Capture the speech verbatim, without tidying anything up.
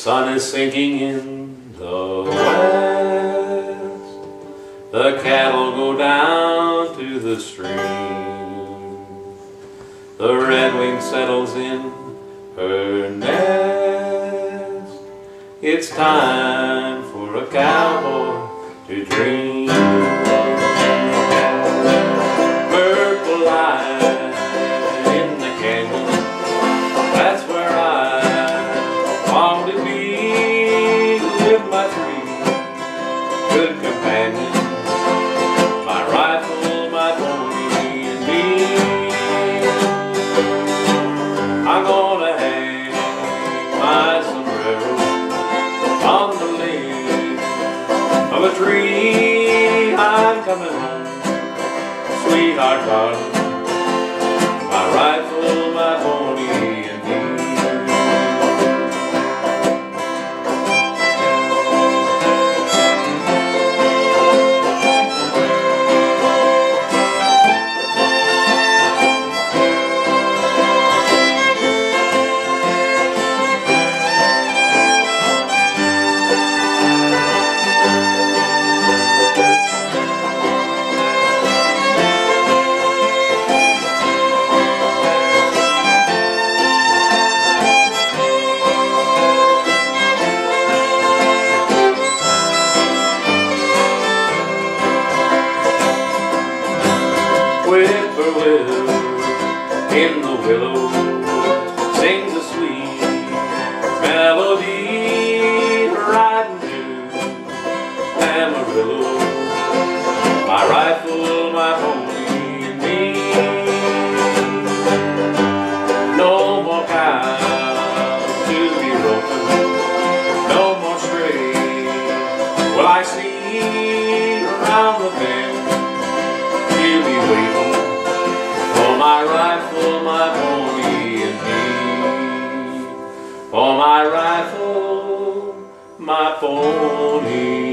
sun is sinking in the west. The cattle go down to the stream. The redwing settles in her nest. It's time for a cowboy to dream. Purple light in the canyon, that's where I long to be with my three good companions, my rifle, my pony, and me. I'm gonna hang my sombrero on the limb of a tree. I'm coming home, sweetheart darling, my rifle, my pony, and me. Whippoorwill in the willow sings a sweet melody, riding to Amarillo, my rifle, my pony, and me. No more cows to be roping, no more strays will I see around the bend. You'll be waiting for my rifle, my pony, and me. For my rifle, my pony,